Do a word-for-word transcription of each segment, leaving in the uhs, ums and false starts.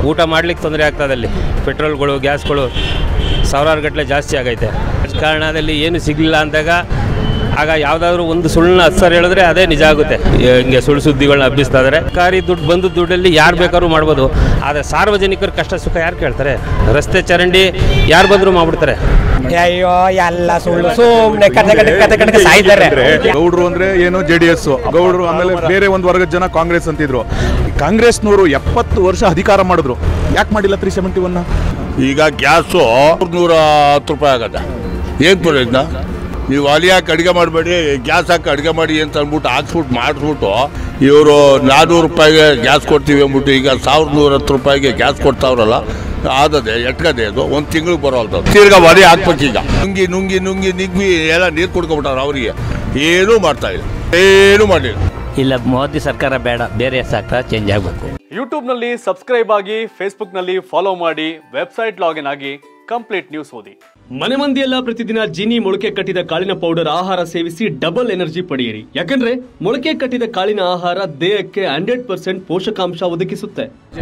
ಊಟ ಮಾಡ್ಲಿಕ್ಕೆ ತೊಂದರೆ ಆಗ್ತದೆ. ಅಲ್ಲಿ ಪೆಟ್ರೋಲ್ಗಳು ಗ್ಯಾಸ್ಗಳು ಸಾವಿರಾರು ಗಟ್ಟಲೆ ಜಾಸ್ತಿ ಆಗೈತೆ. ರಾಜಕಾರಣದಲ್ಲಿ ಏನು ಸಿಗಲಿಲ್ಲ ಅಂದಾಗ ಆಗ ಯಾವುದಾದ್ರೂ ಒಂದು ಸುಳ್ಳನ್ನ ಹತ್ತು ಹೇಳಿದ್ರೆ ಅದೇ ನಿಜ ಆಗುತ್ತೆ. ಹಿಂಗೆ ಸುಳ್ಳು ಸುದ್ದಿಗಳನ್ನ ಹಬ್ಬಿಸ್ತಾ ಇದ್ದಾರೆ. ಸರ್ಕಾರಿ ದುಡ್ಡು ಬಂದು ದುಡ್ಡಲ್ಲಿ ಯಾರು ಬೇಕಾದ್ರೂ ಮಾಡ್ಬೋದು, ಆದರೆ ಸಾರ್ವಜನಿಕರ ಕಷ್ಟ ಸುಖ ಯಾರು ಕೇಳ್ತಾರೆ? ರಸ್ತೆ ಚರಂಡಿ ಯಾರು ಬಂದರೂ ಮಾಡ್ಬಿಡ್ತಾರೆ. ಅಯ್ಯೋ ಎಲ್ಲ ಸುಳ್ಳು, ಸುಮ್ಮನೆ ಕತೆ ಕತೆ ಕತೆ ಕತೆ ಸಾಯ್ತಾರೆ. ಗೌಡ್ರು ಅಂದ್ರೆ ಏನು ಜೆ ಡಿ ಎಸ್ ಗೌಡ್ರು, ಆಮೇಲೆ ಬೇರೆ ಒಂದು ವರ್ಗದ ಜನ ಕಾಂಗ್ರೆಸ್ ಅಂತಿದ್ರು. ಕಾಂಗ್ರೆಸ್ನವರು ಎಪ್ಪತ್ತು ವರ್ಷ ಅಧಿಕಾರ ಮಾಡಿದ್ರು, ಯಾಕೆ ಮಾಡಿಲ್ಲ ತ್ರೀ ಸೆವೆಂಟಿ ಒನ್? ಈಗ ಗ್ಯಾಸು ನೂರ ಹತ್ತು ರೂಪಾಯಿ ಆಗತ್ತೆ. ಏನು ಪ್ರಯೋಜನ? ನೀವು ಅಲ್ಲಿ ಹಾಕಿ ಅಡುಗೆ ಮಾಡಬೇಡಿ, ಗ್ಯಾಸ್ ಹಾಕಿ ಅಡುಗೆ ಮಾಡಿ ಅಂತ ಅಂದ್ಬಿಟ್ಟು ಹಾಕ್ಸ್ಬಿಟ್ಟು ಮಾಡಿಸ್ಬಿಟ್ಟು ಇವರು ನಾನ್ನೂರು ರೂಪಾಯಿಗೆ ಗ್ಯಾಸ್ ಕೊಡ್ತೀವಿ ಅಂದ್ಬಿಟ್ಟು ಈಗ ಸಾವಿರದ ನೂರ ಹತ್ತು ರೂಪಾಯಿಗೆ ಗ್ಯಾಸ್ ಕೊಡ್ತಾವ್ರಲ್ಲ, ಆದದೆ ಎಟ್ಕದೆ ಅದು ಒಂದು ತಿಂಗಳಿಗೆ ಬರೋಲ್ದು. ತಿರ್ಗಾ ಒಲೆ ಹಾಕ್ಬೇಕು. ಈಗ ನುಂಗಿ ನುಂಗಿ ನುಂಗಿ ನಿಗ್ಗಿ ಎಲ್ಲ ನೀರು ಕುಡ್ಕೊಬಿಟ್ಟಾರ. ಅವರಿಗೆ ಏನೂ ಮಾಡ್ತಾ ಇಲ್ಲ, ಏನೂ ಮಾಡಿಲ್ಲ. ಇಲ್ಲ, ಮೋದಿ ಸರ್ಕಾರ ಬೇಡ, ಬೇರೆ ಸರ್ಕಾರ ಚೇಂಜ್ ಆಗಬೇಕು. ಯೂಟ್ಯೂಬ್ನಲ್ಲಿ ಸಬ್ಸ್ಕ್ರೈಬ್ ಆಗಿ, ಫೇಸ್ಬುಕ್ನಲ್ಲಿ ಫಾಲೋ ಮಾಡಿ, ವೆಬ್ಸೈಟ್ ಲಾಗಿನ್ ಆಗಿ ಕಂಪ್ಲೀಟ್ ನ್ಯೂಸ್ ಓದಿ. ಮನೆ ಮಂದಿಯೆಲ್ಲ ಪ್ರತಿದಿನ ಜೀನಿ ಮೊಳಕೆ ಕಟ್ಟಿದ ಕಾಳಿನ ಪೌಡರ್ ಆಹಾರ ಸೇವಿಸಿ ಡಬಲ್ ಎನರ್ಜಿ ಪಡೆಯಿರಿ. ಯಾಕಂದ್ರೆ ಮೊಳಕೆ ಕಟ್ಟಿದ ಕಾಳಿನ ಆಹಾರ ದೇಹಕ್ಕೆ ಹಂಡ್ರೆಡ್ ಪರ್ಸೆಂಟ್ ಪೋಷಕಾಂಶ ಒದಗಿಸುತ್ತೆ.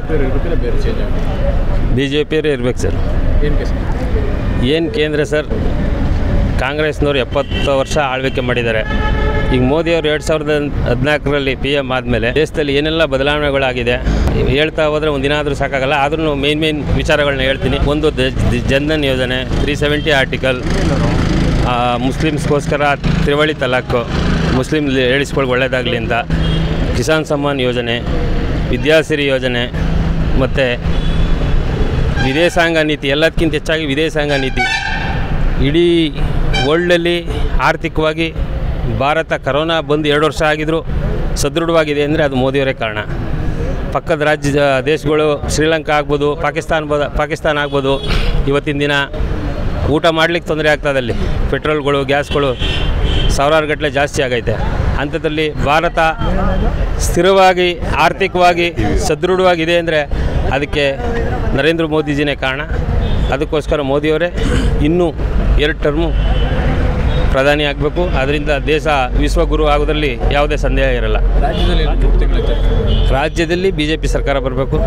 ಬಿಜೆಪಿಯವರೇ ಇರ್ಬೇಕು ಸರ್. ಏನು ಕೇಂದ್ರ ಸರ್, ಕಾಂಗ್ರೆಸ್ನವ್ರು ಎಪ್ಪತ್ತು ವರ್ಷ ಆಳ್ವಿಕೆ ಮಾಡಿದ್ದಾರೆ. ಈಗ ಮೋದಿಯವರು ಎರಡು ಸಾವಿರದ ಹದಿನಾಲ್ಕರಲ್ಲಿ ಪಿ ಎಮ್ ಆದಮೇಲೆ ದೇಶದಲ್ಲಿ ಏನೆಲ್ಲ ಬದಲಾವಣೆಗಳಾಗಿದೆ ಹೇಳ್ತಾ ಹೋದರೆ ಒಂದು ದಿನ ಆದರೂ ಸಾಕಾಗಲ್ಲ. ಆದ್ರೂ ಮೇನ್ ಮೇನ್ ವಿಚಾರಗಳನ್ನ ಹೇಳ್ತೀನಿ. ಒಂದು ಜನ್ಧನ್ ಯೋಜನೆ, ತ್ರೀ ಸೆವೆಂಟಿ ಆರ್ಟಿಕಲ್, ಮುಸ್ಲಿಮ್ಸ್ಗೋಸ್ಕರ ತ್ರಿವಳಿ ತಲಾಖ್, ಮುಸ್ಲಿಮ್ ಹೇಳಿಸ್ಕೊಳ್ಳಿ ಒಳ್ಳೆಯದಾಗಲಿ ಅಂತ, ಕಿಸಾನ್ ಸಮ್ಮಾನ್ ಯೋಜನೆ, ವಿದ್ಯಾಸಿರಿ ಯೋಜನೆ, ಮತ್ತು ವಿದೇಶಾಂಗ ನೀತಿ. ಎಲ್ಲದಕ್ಕಿಂತ ಹೆಚ್ಚಾಗಿ ವಿದೇಶಾಂಗ ನೀತಿ. ಇಡೀ ವರ್ಲ್ಡಲ್ಲಿ ಆರ್ಥಿಕವಾಗಿ ಭಾರತ ಕರೋನಾ ಬಂದು ಎರಡು ವರ್ಷ ಆಗಿದ್ದರೂ ಸದೃಢವಾಗಿದೆ ಅಂದರೆ ಅದು ಮೋದಿಯವರೇ ಕಾರಣ. ಪಕ್ಕದ ರಾಜ್ಯ ದೇಶಗಳು ಶ್ರೀಲಂಕಾ ಆಗ್ಬೋದು, ಪಾಕಿಸ್ತಾನ ಪಾಕಿಸ್ತಾನ ಆಗ್ಬೋದು, ಇವತ್ತಿನ ದಿನ ಊಟ ಮಾಡ್ಲಿಕ್ಕೆ ತೊಂದರೆ ಆಗ್ತದೆ. ಅಲ್ಲಿ ಪೆಟ್ರೋಲ್ಗಳು ಗ್ಯಾಸ್ಗಳು ಸಾವಿರಾರು ಗಟ್ಟಲೆ ಜಾಸ್ತಿ ಆಗೈತೆ. ಅಂಥದ್ರಲ್ಲಿ ಭಾರತ ಸ್ಥಿರವಾಗಿ ಆರ್ಥಿಕವಾಗಿ ಸದೃಢವಾಗಿದೆ ಅಂದರೆ ಅದಕ್ಕೆ ನರೇಂದ್ರ ಮೋದಿಜಿನೇ ಕಾರಣ. ಅದಕ್ಕೋಸ್ಕರ ಮೋದಿಯವರೇ ಇನ್ನೂ ಎರಡು ಟರ್ಮು ಪ್ರಧಾನಿ ಆಗಬೇಕು. ಅದರಿಂದ ದೇಶ ವಿಶ್ವಗುರು ಆಗೋದ್ರಲ್ಲಿ ಯಾವುದೇ ಸಂದೇಹ ಇರಲ್ಲ. ರಾಜ್ಯದಲ್ಲಿ ಬಿ ಜೆ ಪಿ ಸರ್ಕಾರ ಬರಬೇಕು.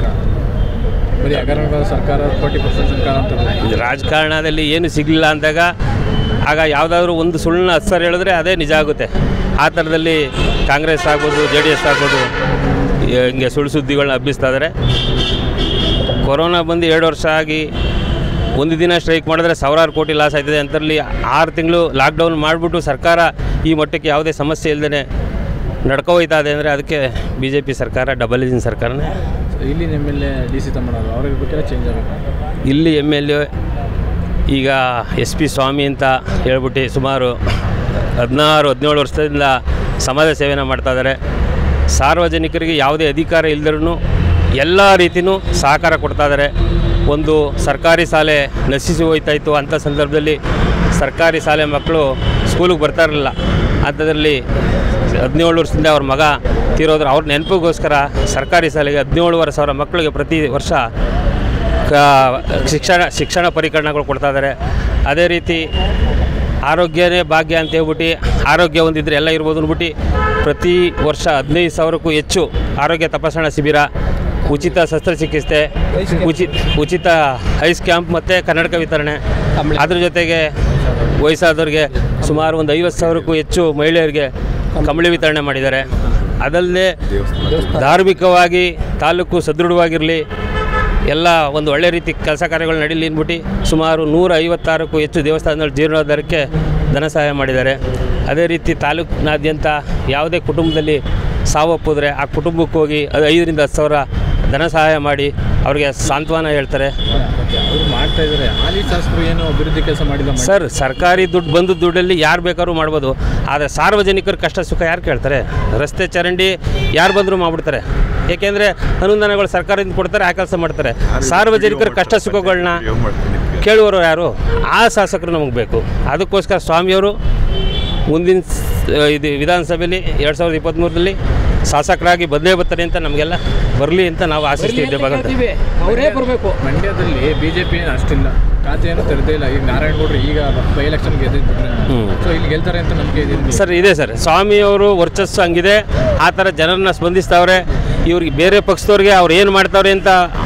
ರಾಜಕಾರಣದಲ್ಲಿ ಏನು ಸಿಗಲಿಲ್ಲ ಅಂದಾಗ ಆಗ ಯಾವುದಾದ್ರೂ ಒಂದು ಸುಳ್ಳನ್ನ ಹತ್ತು ಹೇಳಿದ್ರೆ ಅದೇ ನಿಜ ಆಗುತ್ತೆ. ಆ ಥರದಲ್ಲಿ ಕಾಂಗ್ರೆಸ್ ಆಗ್ಬೋದು, ಜೆ ಡಿ ಎಸ್ ಆಗ್ಬೋದು ಹಿಂಗೆ ಸುಳ್ಳು ಸುದ್ದಿಗಳನ್ನ ಹಬ್ಬಿಸ್ತಾ ಇದ್ದಾರೆ. ಕೊರೋನಾ ಬಂದು ಎರಡು ವರ್ಷ ಆಗಿ ಒಂದು ದಿನ ಸ್ಟ್ರೈಕ್ ಮಾಡಿದ್ರೆ ಸಾವಿರಾರು ಕೋಟಿ ಲಾಸ್ ಆಯ್ತದೆ. ಅಂಥರಲ್ಲಿ ಆರು ತಿಂಗಳು ಲಾಕ್ಡೌನ್ ಮಾಡಿಬಿಟ್ಟು ಸರ್ಕಾರ ಈ ಮಟ್ಟಕ್ಕೆ ಯಾವುದೇ ಸಮಸ್ಯೆ ಇಲ್ಲದೇ ನಡ್ಕೊ ಹೋಯ್ತಾ ಇದೆ ಅಂದರೆ ಅದಕ್ಕೆ ಬಿ ಜೆ ಪಿ ಸರ್ಕಾರ ಡಬಲ್ ಇಂಜಿನ್ ಸರ್ಕಾರನೇ. ಇಲ್ಲಿ M L A D C ತಮ್ಮನವರು ಅವ್ರಿಗೆ ಬೇಕೆಲ್ಲ ಚೇಂಜ್ ಆಗಬೇಕು. ಇಲ್ಲಿ ಎಮ್ ಎಲ್ ಎ ಈಗ ಎಸ್ ಪಿ ಸ್ವಾಮಿ ಅಂತ ಹೇಳ್ಬಿಟ್ಟು ಸುಮಾರು ಹದಿನಾರು ಹದಿನೇಳು ವರ್ಷದಿಂದ ಸಮಾಜ ಸೇವೆನ ಮಾಡ್ತಾಯಿದ್ದಾರೆ. ಸಾರ್ವಜನಿಕರಿಗೆ ಯಾವುದೇ ಅಧಿಕಾರ ಇಲ್ಲದ್ರೂ ಎಲ್ಲ ರೀತಿಯೂ ಸಹಕಾರ ಕೊಡ್ತಾಯಿದ್ದಾರೆ. ಒಂದು ಸರ್ಕಾರಿ ಶಾಲೆ ನಶಿಸಿ ಹೋಯ್ತಾಯಿತ್ತು. ಅಂಥ ಸಂದರ್ಭದಲ್ಲಿ ಸರ್ಕಾರಿ ಶಾಲೆ ಮಕ್ಕಳು ಸ್ಕೂಲಿಗೆ ಬರ್ತಾ ಇರಲಿಲ್ಲ. ಅಂಥದ್ರಲ್ಲಿ ಹದಿನೇಳು ವರ್ಷದಿಂದ ಅವ್ರ ಮಗ ತೀರೋದ್ರೆ ಅವ್ರ ನೆನಪಿಗೋಸ್ಕರ ಸರ್ಕಾರಿ ಶಾಲೆಗೆ ಹದಿನೇಳುವರೆ ಸಾವಿರ ಮಕ್ಕಳಿಗೆ ಪ್ರತಿ ವರ್ಷ ಶಿಕ್ಷಣ ಶಿಕ್ಷಣ ಪರಿಕರಣಗಳು ಕೊಡ್ತಾ ಇದ್ದಾರೆ. ಅದೇ ರೀತಿ ಆರೋಗ್ಯನೇ ಭಾಗ್ಯ ಅಂತ ಹೇಳ್ಬಿಟ್ಟು ಆರೋಗ್ಯ ಹೊಂದಿದ್ರೆ ಎಲ್ಲ ಇರ್ಬೋದು ಅಂದ್ಬಿಟ್ಟು ಪ್ರತಿ ವರ್ಷ ಹದಿನೈದು ಸಾವಿರಕ್ಕೂ ಹೆಚ್ಚು ಆರೋಗ್ಯ ತಪಾಸಣಾ ಶಿಬಿರ, ಉಚಿತ ಶಸ್ತ್ರಚಿಕಿತ್ಸೆ, ಉಚಿತ ಉಚಿತ ಐಸ್ ಕ್ಯಾಂಪ್ ಮತ್ತು ಕನ್ನಡಕ ವಿತರಣೆ. ಅದ್ರ ಜೊತೆಗೆ ವಯಸ್ಸಾದವ್ರಿಗೆ ಸುಮಾರು ಒಂದು ಐವತ್ತು ಸಾವಿರಕ್ಕೂ ಹೆಚ್ಚು ಮಹಿಳೆಯರಿಗೆ ಕಂಬಳಿ ವಿತರಣೆ ಮಾಡಿದ್ದಾರೆ. ಅದಲ್ಲದೆ ಧಾರ್ಮಿಕವಾಗಿ ತಾಲೂಕು ಸದೃಢವಾಗಿರಲಿ, ಎಲ್ಲ ಒಂದು ಒಳ್ಳೆ ರೀತಿ ಕೆಲಸ ಕಾರ್ಯಗಳು ನಡೀಲಿ ಅಂದ್ಬಿಟ್ಟು ಸುಮಾರು ನೂರ ಐವತ್ತಾರಕ್ಕೂ ಹೆಚ್ಚು ದೇವಸ್ಥಾನದಲ್ಲಿ ಜೀರ್ಣೋದ್ಧಾರಕ್ಕೆ ಧನ ಸಹಾಯ ಮಾಡಿದ್ದಾರೆ. ಅದೇ ರೀತಿ ತಾಲೂಕಿನಾದ್ಯಂತ ಯಾವುದೇ ಕುಟುಂಬದಲ್ಲಿ ಸಾವಪ್ಪಿದ್ರೆ ಆ ಕುಟುಂಬಕ್ಕೆ ಹೋಗಿ ಅದು ಐದರಿಂದ ಹತ್ತು ಸಾವಿರ ಧನ ಸಹಾಯ ಮಾಡಿ ಅವ್ರಿಗೆ ಸಾಂತ್ವನ ಹೇಳ್ತಾರೆ. ಸರ್, ಸರ್ಕಾರಿ ದುಡ್ಡು ಬಂದು ದುಡ್ಡಲ್ಲಿ ಯಾರು ಬೇಕಾದ್ರೂ ಮಾಡ್ಬೋದು, ಆದರೆ ಸಾರ್ವಜನಿಕರ ಕಷ್ಟ ಸುಖ ಯಾರು ಕೇಳ್ತಾರೆ? ರಸ್ತೆ ಚರಂಡಿ ಯಾರು ಬಂದರೂ ಮಾಡ್ಬಿಡ್ತಾರೆ. ಏಕೆಂದರೆ ಅನುದಾನಗಳು ಸರ್ಕಾರದಿಂದ ಕೊಡ್ತಾರೆ, ಆ ಕೆಲಸ ಮಾಡ್ತಾರೆ. ಸಾರ್ವಜನಿಕರ ಕಷ್ಟ ಸುಖಗಳನ್ನ ಕೇಳುವರು ಯಾರು? ಆ ಶಾಸಕರು ನಮಗೆ ಬೇಕು. ಅದಕ್ಕೋಸ್ಕರ ಸ್ವಾಮಿಯವರು ಮುಂದಿನ ಇದು ವಿಧಾನಸಭೆಯಲ್ಲಿ ಎರಡು ಸಾವಿರದ ಇಪ್ಪತ್ತ್ಮೂರರಲ್ಲಿ ಶಾಸಕರಾಗಿ ಬದಲೇ ಬರ್ತಾರೆ ಅಂತ ನಮಗೆಲ್ಲ ಬರಲಿ ಅಂತ ನಾವು ಆಶಿಸ್ತಿದ್ದೆ. ಭಗವಂತ ಅವರೇ ಬರಬೇಕು. ಮಂಡ್ಯದಲ್ಲಿ ಬಿಜೆಪಿ ಏನು ಅಷ್ಟಿಲ್ಲ, ಖಾತೆಯನ್ನು ತೆರೆದೇ ಇಲ್ಲ. ಈಗ ನಾರಾಯಣಗೌಡರು ಈಗ ಬೈ ಎಲೆಕ್ಷನ್ ಗೆದ್ದಿದ್ದಾರೆ, ಸೊ ಇಲ್ಲಿ ಗೆಲ್ತಾರೆ ಅಂತ ನಮಗೆ ಇದೆ ಸರ್. ಇದೆ ಸರ್, ಸ್ವಾಮಿಯವರು ವರ್ಚಸ್ಸು ಹಂಗಿದೆ. ಆ ಥರ ಜನರನ್ನ ಸ್ಪಂದಿಸ್ತಾವ್ರೆ. ಇವ್ರಿಗೆ ಬೇರೆ ಪಕ್ಷದವ್ರಿಗೆ ಅವ್ರು ಏನು ಮಾಡ್ತಾವ್ರೆ ಅಂತ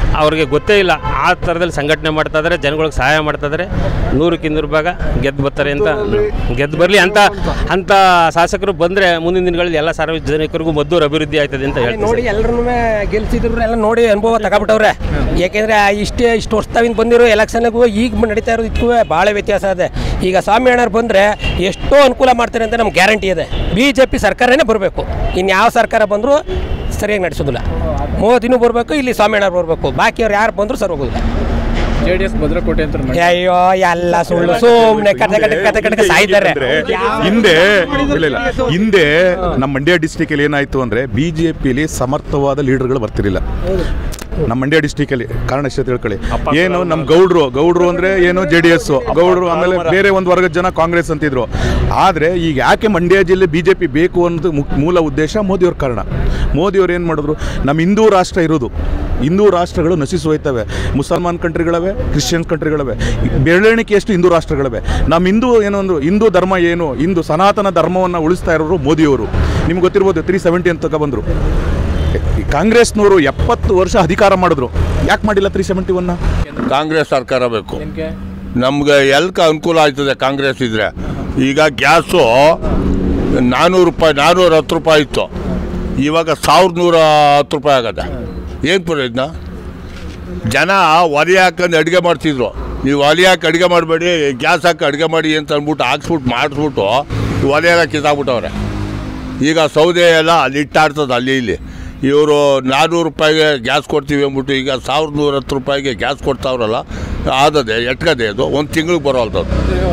ಅವ್ರಿಗೆ ಗೊತ್ತೇ ಇಲ್ಲ ಆ ಥರದಲ್ಲಿ ಸಂಘಟನೆ ಮಾಡ್ತಾ ಇದ್ದಾರೆ, ಜನಗಳಿಗೆ ಸಹಾಯ ಮಾಡ್ತಾ ಇದ್ದಾರೆ. ನೂರಕ್ಕೆ ನೂರು ಭಾಗ ಗೆದ್ದು ಬರ್ತಾರೆ ಅಂತ ಗೆದ್ದು ಬರಲಿ ಅಂತ ಅಂತ ಶಾಸಕರು ಬಂದರೆ ಮುಂದಿನ ದಿನಗಳಲ್ಲಿ ಎಲ್ಲ ಸಾರ್ವಜನಿಕರಿಗೂ ಮದ್ದೂರು ಅಭಿವೃದ್ಧಿ ಆಯ್ತದೆ ಅಂತ ಹೇಳ್ತಾರೆ. ನೋಡಿ ಎಲ್ಲರೂ ಗೆಲ್ಸಿದ್ರು ಎಲ್ಲ ನೋಡಿ ಅನುಭವ ತಗೊಬಿಟ್ಟವ್ರೆ. ಯಾಕೆಂದರೆ ಇಷ್ಟೇ ಇಷ್ಟು ವರ್ಷದಿಂದ ಬಂದಿರೋ ಎಲೆಕ್ಷನ್ಗೂ ಈಗ ನಡೀತಾ ಇರೋದು ಇದಕ್ಕೂ ಭಾಳ ವ್ಯತ್ಯಾಸ ಇದೆ. ಈಗ ಸ್ವಾಮಿ ಅಣ್ಣರು ಬಂದರೆ ಎಷ್ಟೋ ಅನುಕೂಲ ಮಾಡ್ತಾರೆ ಅಂತ ನಮ್ಗೆ ಗ್ಯಾರಂಟಿ ಇದೆ. ಬಿ ಜೆ ಪಿ ಸರ್ಕಾರನೇ ಬರಬೇಕು, ಇನ್ಯಾವ ಸರ್ಕಾರ ಬಂದರೂ ಸರಿಯಾಗಿ ನಡೆಸೋದಿಲ್ಲ. ಮೋದಿನೂ ಬರಬೇಕು, ಇಲ್ಲಿ ಸ್ವಾಮಿ ಅಣ್ಣರು ಬರಬೇಕು, ಬಾಕಿಯವ್ರು ಯಾರು ಬಂದರೂ ಸರಿ ಹೋಗೋದಿಲ್ಲ. ಜೆ ಡಿ ಎಸ್ ಭದ್ರಕೋಟೆ ಅಂತ ಅಯ್ಯೋ ಎಲ್ಲ ಸುಳ್ಳು, ಸುಮ್ಮನೆ ಕತೆ ಕತೆ ಕತೆ ಕತೆ ಸಾಯ್ತಾರೆ. ಹಿಂದೆ ಇಲ್ಲ ಇಲ್ಲ ಹಿಂದೆ ನಮ್ಮ ಮಂಡ್ಯ ಡಿಸ್ಟಿಕ್ ಅಲ್ಲಿ ಏನಾಯ್ತು ಅಂದ್ರೆ ಬಿಜೆಪಿಲಿ ಸಮರ್ಥವಾದ ಲೀಡರ್ಗಳು ಬರ್ತಿರ್ಲಿಲ್ಲ. ನಮ್ಮ ಮಂಡ್ಯ ಡಿಸ್ಟಿಕ್ ಅಲ್ಲಿ ಕಾರಣ ಇಷ್ಟ ತಿಳ್ಕೊಳ್ಳಿ. ಏನು ನಮ್ಮ ಗೌಡ್ರು ಗೌಡ್ರು ಅಂದ್ರೆ ಏನು ಜೆ ಡಿ ಎಸ್ ಗೌಡ್ರು, ಆಮೇಲೆ ಬೇರೆ ಒಂದು ವರ್ಗದ ಜನ ಕಾಂಗ್ರೆಸ್ ಅಂತಿದ್ರು. ಆದರೆ ಈಗ ಯಾಕೆ ಮಂಡ್ಯ ಜಿಲ್ಲೆ ಬಿಜೆಪಿ ಬೇಕು ಅನ್ನೋದು ಮೂಲ ಉದ್ದೇಶ ಮೋದಿಯವ್ರ ಕಾರಣ. ಮೋದಿಯವ್ರು ಏನು ಮಾಡಿದ್ರು, ನಮ್ಮ ಹಿಂದೂ ರಾಷ್ಟ್ರ ಇರೋದು, ಹಿಂದೂ ರಾಷ್ಟ್ರಗಳು ನಶಿಸಿ ಹೋಯ್ತವೆ. ಮುಸಲ್ಮಾನ್ ಕಂಟ್ರಿಗಳವೆ, ಕ್ರಿಶ್ಚಿಯನ್ ಕಂಟ್ರಿಗಳವೆ, ಬೆರಳೆಣಿಕೆ ಎಷ್ಟು ಹಿಂದೂ ರಾಷ್ಟ್ರಗಳವೆ. ನಮ್ಮ ಹಿಂದೂ ಏನೋ ಒಂದು ಹಿಂದೂ ಧರ್ಮ ಏನು, ಹಿಂದೂ ಸನಾತನ ಧರ್ಮವನ್ನು ಉಳಿಸ್ತಾ ಇರೋರು ಮೋದಿಯವರು. ನಿಮ್ಗೆ ಗೊತ್ತಿರ್ಬೋದು, ತ್ರೀ ಸೆವೆಂಟಿ ಅಂತ ಬಂದರು. ಕಾಂಗ್ರೆಸ್ನವರು ಎಪ್ಪತ್ತು ವರ್ಷ ಅಧಿಕಾರ ಮಾಡಿದ್ರು, ಯಾಕೆ ಮಾಡಿಲ್ಲ ತ್ರೀ ಸೆವೆಂಟಿ ಒನ್ನ? ಕಾಂಗ್ರೆಸ್ ಸರ್ಕಾರ ಬೇಕು ನಮ್ಗೆ. ಎಲ್ಕ ಅನುಕೂಲ ಆಯ್ತದೆ ಕಾಂಗ್ರೆಸ್ ಇದ್ರೆ. ಈಗ ಗ್ಯಾಸು ನಾನ್ನೂರು ರೂಪಾಯಿ ನಾನ್ನೂರ ಹತ್ತು ರೂಪಾಯಿ ಇತ್ತು, ಇವಾಗ ಸಾವಿರದ ನೂರ ಹತ್ತು ರೂಪಾಯಿ ಆಗದೆ. ಏನು ಪ್ರಯೋಜನ? ಜನ ಒಲೆ ಹಾಕೊಂಡು ಅಡುಗೆ ಮಾಡ್ತಿದ್ರು. ನೀವು ಒಲೆ ಹಾಕಿ ಅಡುಗೆ ಮಾಡಬೇಡಿ, ಗ್ಯಾಸ್ ಹಾಕಿ ಅಡುಗೆ ಮಾಡಿ ಅಂತ ಅಂದ್ಬಿಟ್ಟು ಹಾಕ್ಸ್ಬಿಟ್ಟು ಮಾಡಿಸ್ಬಿಟ್ಟು ಒಲೆ ಎಲ್ಲ ಕಿತ್ತಾಕ್ಬಿಟ್ಟವ್ರೆ. ಈಗ ಸೌದೆ ಎಲ್ಲ ಅಲ್ಲಿ ಇಟ್ಟಾಡ್ತದೆ ಅಲ್ಲಿ ಇಲ್ಲಿ. ಇವರು ನಾನ್ನೂರು ರೂಪಾಯಿಗೆ ಗ್ಯಾಸ್ ಕೊಡ್ತೀವಿ ಅಂದ್ಬಿಟ್ಟು ಈಗ ಸಾವಿರದ ನೂರ ಹತ್ತು ರೂಪಾಯಿಗೆ ಗ್ಯಾಸ್ ಕೊಡ್ತಾವ್ರಲ್ಲ, ಆದದೆ ಎಟ್ಕದೆ ಅದು ಒಂದು ತಿಂಗಳಿಗೆ ಬರೋಲ್ತದ್ದು.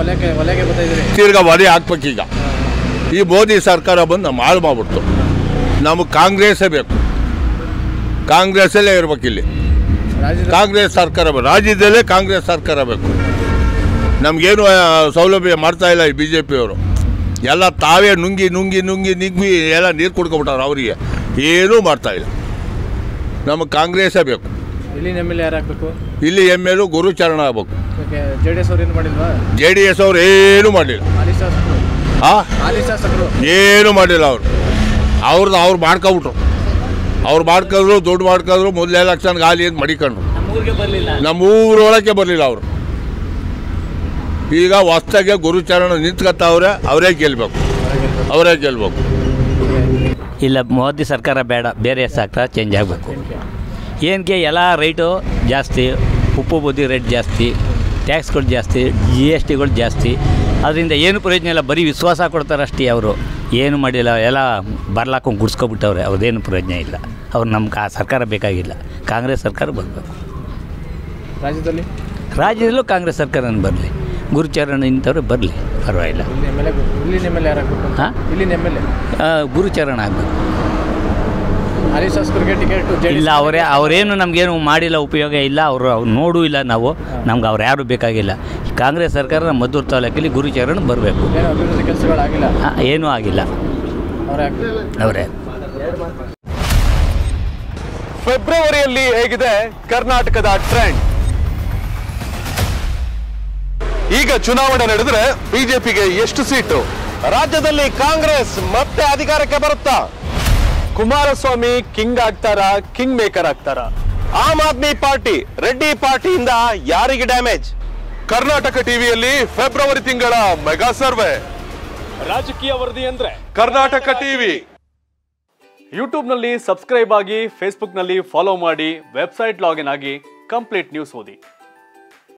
ತಿರ್ಗಾ ಒಲೆ ಹಾಕ್ಬೇಕೀಗ. ಈ ಮೋದಿ ಸರ್ಕಾರ ಬಂದು ನಮ್ಮ ಹಾಳು ಮಾಡಿಬಿಡ್ತು. ನಮಗೆ ಕಾಂಗ್ರೆಸ್ಸೇ ಬೇಕು, ಕಾಂಗ್ರೆಸ್ಸಲ್ಲೇ ಇರ್ಬೇಕು ಇಲ್ಲಿ. ಕಾಂಗ್ರೆಸ್ ಸರ್ಕಾರ ಬೇಕು, ರಾಜ್ಯದಲ್ಲೇ ಕಾಂಗ್ರೆಸ್ ಸರ್ಕಾರ ಬೇಕು. ನಮಗೇನು ಸೌಲಭ್ಯ ಮಾಡ್ತಾಯಿಲ್ಲ ಈ ಬಿ ಜೆ ಪಿಯವರು. ಎಲ್ಲ ತಾವೇ ನುಂಗಿ ನುಂಗಿ ನುಂಗಿ ನಿಗ್ಗಿ ಎಲ್ಲ ನೀರು ಕುಡ್ಕೊಬಿಟ್ಟವ್ರು. ಅವರಿಗೆ ಏನೂ ಮಾಡ್ತಾಯಿಲ್ಲ. ನಮಗೆ ಕಾಂಗ್ರೆಸ್ಸೇ ಬೇಕು. ಇಲ್ಲಿ ಎಮ್ ಎಲ್ ಎ ಯಾರು ಆಗಬೇಕು? ಇಲ್ಲಿ ಎಮ್ ಎಲ್ ಎ ಗುರುಚರಣ ಆಗಬೇಕು. ಜೆ ಡಿ ಎಸ್ ಅವ್ರು ಏನು ಮಾಡಿಲ್ವಾ? ಜೆ ಡಿ ಎಸ್ ಅವ್ರು ಏನೂ ಮಾಡಲಿಲ್ಲ. ಹಾಂ, ಏನೂ ಮಾಡಲಿಲ್ಲ ಅವರು. ಅವ್ರದ್ದು ಅವ್ರು ಮಾಡ್ಕೊಬಿಟ್ರು. ಅವ್ರು ಮಾಡ್ಕೊಂಡ್ರು, ದುಡ್ಡು ಮಾಡ್ಕೊಂಡ್ರು, ಮೊದಲೇ ಲಕ್ಷ ಗಾಲಿ ಅಂತ ಮಡಿಕೊಂಡ್ರು. ನಮ್ಮ ಊರೊಳಗೆ ಬರಲಿಲ್ಲ ಅವರು. ಈಗ ಹೊಸ್ದಾಗೆ ಗುರುಚರಣ ನಿಂತ್ಕೊತಾವ್ರೆ. ಅವರೇ ಗೆಲ್ಲಬೇಕು, ಅವರೇ ಗೆಲ್ಲಬೇಕು. ಇಲ್ಲ, ಮೋದಿ ಸರ್ಕಾರ ಬೇಡ, ಬೇರೆ ಸರ್ಕಾರ ಚೇಂಜ್ ಆಗಬೇಕು. ಏನಕ್ಕೆ ಎಲ್ಲ ರೇಟು ಜಾಸ್ತಿ, ಉಪ್ಪು ಬುದ್ಧಿ ರೇಟ್ ಜಾಸ್ತಿ, ಟ್ಯಾಕ್ಸ್ಗಳು ಜಾಸ್ತಿ, ಜಿ ಎಸ್ ಟಿಗಳು ಜಾಸ್ತಿ. ಅದರಿಂದ ಏನು ಪ್ರಯೋಜನ ಇಲ್ಲ, ಬರೀ ವಿಶ್ವಾಸ ಕೊಡ್ತಾರೆ ಅಷ್ಟೇ. ಅವರು ಏನು ಮಾಡಿಲ್ಲ, ಎಲ್ಲ ಬರ್ಲಾಕೊಂಡು ಗುಡ್ಸ್ಕೊಬಿಟ್ಟವ್ರೆ. ಅವ್ರದ್ದೇನು ಪ್ರಯೋಜನ ಇಲ್ಲ. ಅವ್ರು ನಮ್ಗೆ ಆ ಸರ್ಕಾರ ಬೇಕಾಗಿಲ್ಲ, ಕಾಂಗ್ರೆಸ್ ಸರ್ಕಾರ ಬರಬೇಕು. ರಾಜ್ಯದಲ್ಲಿ ರಾಜ್ಯದಲ್ಲೂ ಕಾಂಗ್ರೆಸ್ ಸರ್ಕಾರನ ಬರಲಿ, ಗುರುಚರಣ ಇಂಥವ್ರು ಬರಲಿ, ಪರವಾಗಿಲ್ಲ. ಹಾಂ, ಗುರುಚರಣ ಆಗಬೇಕು. ಇಲ್ಲ, ಅವರೇ ಅವರೇನು ನಮಗೇನು ಮಾಡಿಲ್ಲ, ಉಪಯೋಗ ಇಲ್ಲ. ಅವರು ಅವ್ರು ನೋಡೂ ಇಲ್ಲ ನಾವು. ನಮ್ಗೆ ಅವ್ರು ಯಾರು ಬೇಕಾಗಿಲ್ಲ. ಕಾಂಗ್ರೆಸ್ ಸರ್ಕಾರ ನಮ್ಮ ಮದ್ದೂರು ತಾಲೂಕಲ್ಲಿ ಗುರುಚರಣ ಬರಬೇಕು. ಹಾಂ, ಏನೂ ಆಗಿಲ್ಲ. ಅವರೇ. ಫೆಬ್ರವರಿಯಲ್ಲಿ ಹೇಗಿದೆ ಕರ್ನಾಟಕದ ಟ್ರೆಂಡ್? ಈಗ ಚುನಾವಣೆ ನಡೆದ್ರೆ ಬಿಜೆಪಿಗೆ ಎಷ್ಟು ಸೀಟು? ರಾಜ್ಯದಲ್ಲಿ ಕಾಂಗ್ರೆಸ್ ಮತ್ತೆ ಅಧಿಕಾರಕ್ಕೆ ಬರುತ್ತಾ? ಕುಮಾರಸ್ವಾಮಿ ಕಿಂಗ್ ಆಗ್ತಾರಾ, ಕಿಂಗ್ ಮೇಕರ್ ಆಗ್ತಾರಾ? ಆಮ್ ಆದ್ಮಿ ಪಾರ್ಟಿ ರೆಡ್ಡಿ ಪಾರ್ಟಿಯಿಂದ ಯಾರಿಗೆ ಡ್ಯಾಮೇಜ್? ಕರ್ನಾಟಕ ಟಿವಿಯಲ್ಲಿ ಫೆಬ್ರವರಿ ತಿಂಗಳ ಮೆಗಾ ಸರ್ವೆ. ರಾಜಕೀಯ ವರದಿ ಅಂದ್ರೆ ಕರ್ನಾಟಕ ಟಿವಿ. ಯೂಟ್ಯೂಬ್ ನಲ್ಲಿ ಸಬ್ಸ್ಕ್ರೈಬ್ ಆಗಿ, ಫೇಸ್ಬುಕ್ ನಲ್ಲಿ ಫಾಲೋ ಮಾಡಿ, ವೆಬ್ಸೈಟ್ ಲಾಗಿನ್ ಆಗಿ ಕಂಪ್ಲೀಟ್ ನ್ಯೂಸ್ ಓದಿ.